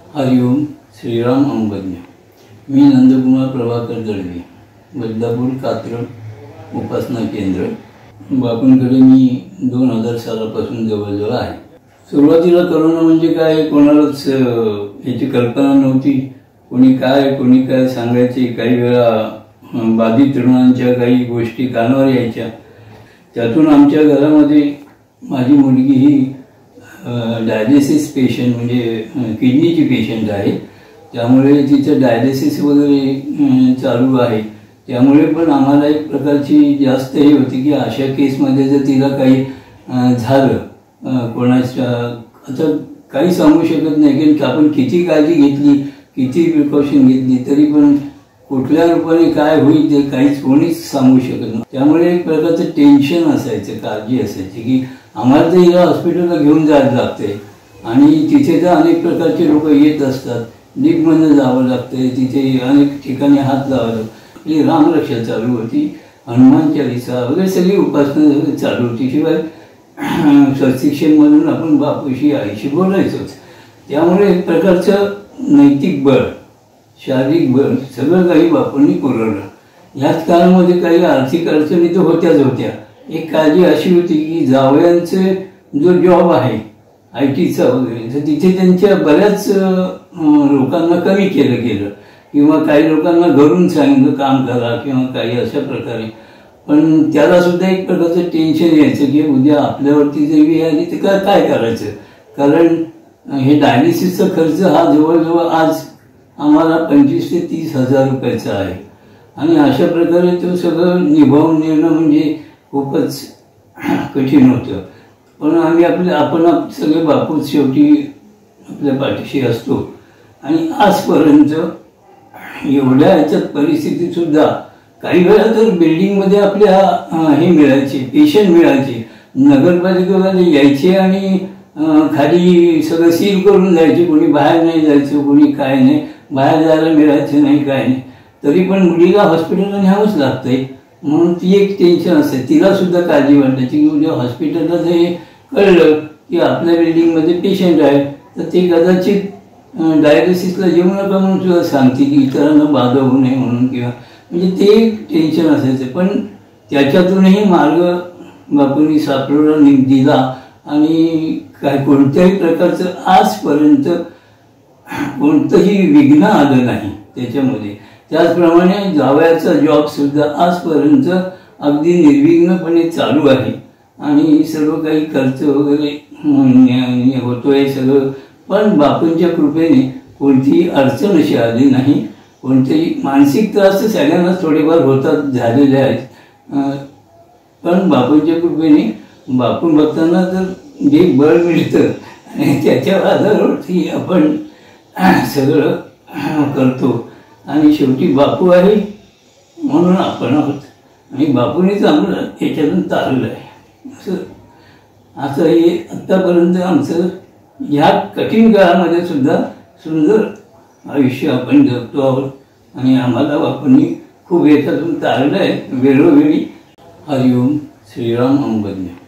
हरिओम श्रीराम अंबज्ञ। मी नंदकुमार प्रभाकर दळवी, बदलापूर कात्रज उपासना केंद्र। बापूंकडे मी 2000 सालापासून जवळजवळ आहे। सुरुवातीला कोरोना म्हणजे काय कोणालाच याची कल्पना नव्हती। कोणी काय सांगायचे। काही वेळा बाधित रुग्णांच्या काही गोष्टी कानावर यायच्या। त्यातून आमच्या घरामध्ये माझी मुलगी ही डायलिसिस पेशंट म्हणजे किडनीची पेशंट आहे। त्यामुळे तिचं डायलिसिस वगैरे चालू आहे। त्यामुळे पण आम्हाला एक प्रकारची जास्त हे होती की अशा केसमध्ये जर तिला काही झालं कोणाच्या, आता काही सांगू शकत नाही की आपण किती काळजी घेतली, किती प्रिकॉशन घेतली, तरी पण कुठल्या रूपाने काय होईल ते काहीच कोणीच सांगू शकत नाही। त्यामुळे एक प्रकारचं टेन्शन असायचं, काळजी असायची की आम्हाला तर हिला हॉस्पिटलला घेऊन जायला लागते आणि तिथे तर अनेक प्रकारचे लोक येत असतात। लिफ्टमधून जावं लागते, तिथे अनेक ठिकाणी हात लावावं लागतं। ही रामरक्षा चालू होती, हनुमान चालीसा वगैरे सगळी उपासना चालू होती। शिवाय सत्शिक्षणमधून आपण बापूशी आईशी बोलायचोच। त्यामुळे एक प्रकारचं नैतिक बळ, शारीरिक बळ सगळं काही बापूंनी पुरवलं। याच काळामध्ये काही आर्थिक अडचणी तर होत्याच होत्या। एक काळजी अशी होती की जावयांचे जो जॉब आहे IT चा वगैरे, तर तिथे त्यांच्या बऱ्याच लोकांना कमी केलं गेलं किंवा काही लोकांना घरून सांगितलं काम करा किंवा काही अशा प्रकारे। पण त्याला सुद्धा एक प्रकारचं टेन्शन यायचं की उद्या आपल्यावरती जर वेळ आली तर काय करायचं। कारण हे डायलिसिसचा खर्च हा जवळजवळ आज आम्हाला 25 ते 30 हजार रुपयाचा आहे आणि अशा प्रकारे तो सगळं निभावून नेणं म्हणजे खूपच कठीण होतं। पण आम्ही आपण सगळे बापू शेवटी आपल्या पाठीशी असतो आणि आजपर्यंत एवढ्या ह्याच्यात परिस्थितीत सुद्धा काही वेळा तर बिल्डिंगमध्ये आपल्या हे मिळायचे, पेशंट मिळायचे, नगरपालिकेवाले यायचे आणि खाली सगळं सील करून जायचे। कोणी बाहेर नाही जायचं, कोणी काय नाही, बाहेर जायला मिळायचं नाही, काय नाही। तरी पण मुलीला हॉस्पिटलला न्यावंच लागतंय म्हणून ती एक टेन्शन असते। तिला सुद्धा काळजी वाटायची की उद्या हॉस्पिटलला जर हे कळलं की आपल्या बिल्डिंगमध्ये पेशंट आहे तर ते कदाचित डायलिसिसला येऊ नका म्हणून सुद्धा सांगते की इतरांना बाधा होऊ नये म्हणून, किंवा म्हणजे ते एक टेन्शन असायचं। पण त्याच्यातूनही मार्ग बापूंनी सापडवला दिला आणि काय कोणत्याही प्रकारचं आजपर्यंत कोणतंही विघ्न आलं नाही त्याच्यामध्ये। त्याचप्रमाणे जावयाचा जॉब सुद्धा आजपर्यंत अगदी निर्विघ्नपणे चालू आहे आणि सर्व काही खर्च वगैरे होतोय सगळं। पण बापूंच्या कृपेने कोणतीही अडचण अशी आली नाही। कोणतेही मानसिक त्रास तर सगळ्यांनाच थोडेफार होतात, झालेले आहेत। पण बापूंच्या कृपेने बापू भक्तांना तर जे बळ मिळतं आणि त्याच्या आधारावरती आपण सगळं करतो आणि शेवटी बापू आहे म्हणून आपण आहोत आणि बापूनेच आम्हाला याच्यातून तारलं आहे। असं हे आत्तापर्यंत आमचं ह्या कठीण काळामध्ये सुद्धा सुंदर आयुष्य आपण जगतो आहोत आणि आम्हाला बापूंनी खूप याच्यातून तारलं आहे वेळोवेळी। हरिओम श्रीराम अंबज्ञ।